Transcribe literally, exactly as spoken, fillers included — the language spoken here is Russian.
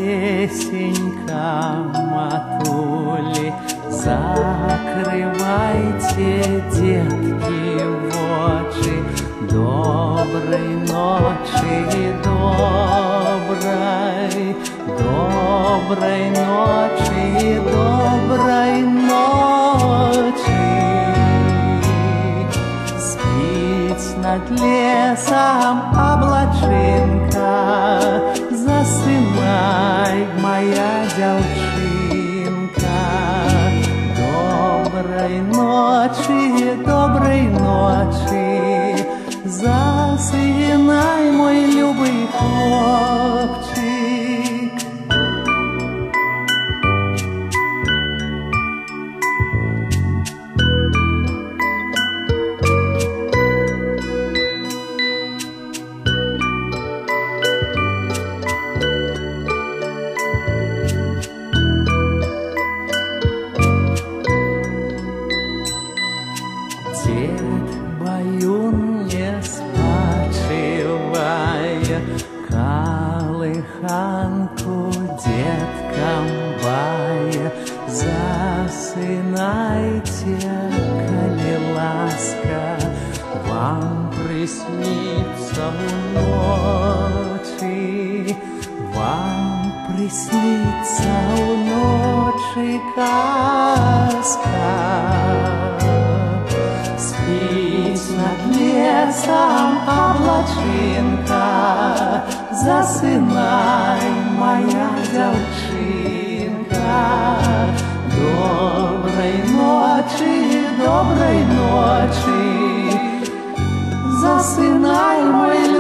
песенька, матули, закрывайте, детки, очи. Доброй ночи, доброй, доброй ночи, доброй ночи. Спит над лесом облачинка, засынай, моя девчинка. Доброй ночи, доброй ночи, засынай, мой любый хлопчик. Дед Баюн, не спочивая, колыханку деткам бая. Засынайте, коли ласка вам приснится в ночи, вам приснится в ночи сказка. Спит над лесом облачинка, засынай, моя девчинка. Доброй ночи, доброй ночи, засынай, мой